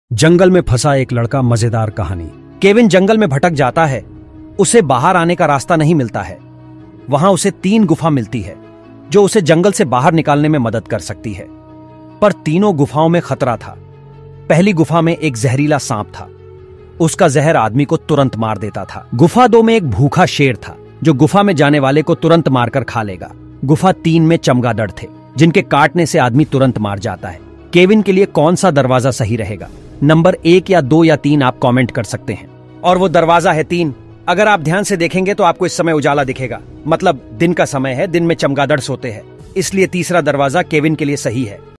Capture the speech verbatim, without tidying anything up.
जंगल में फंसा एक लड़का। मजेदार कहानी। केविन जंगल में भटक जाता है। उसे बाहर आने का रास्ता नहीं मिलता है। वहां उसे तीन गुफा मिलती है जो उसे जंगल से बाहर निकालने में मदद कर सकती है, पर तीनों गुफाओं में खतरा था। पहली गुफा में एक जहरीला सांप था। उसका जहर आदमी को तुरंत मार देता था। गुफा दो में एक भूखा शेर था जो गुफा में जाने वाले को तुरंत मारकर खा लेगा। गुफा तीन में चमगादड़ थे जिनके काटने से आदमी तुरंत मार जाता है। केविन के लिए कौन सा दरवाजा सही रहेगा? नंबर एक या दो या तीन आप कमेंट कर सकते हैं। और वो दरवाजा है तीन। अगर आप ध्यान से देखेंगे तो आपको इस समय उजाला दिखेगा, मतलब दिन का समय है। दिन में चमगादड़ सोते हैं, इसलिए तीसरा दरवाजा केविन के लिए सही है।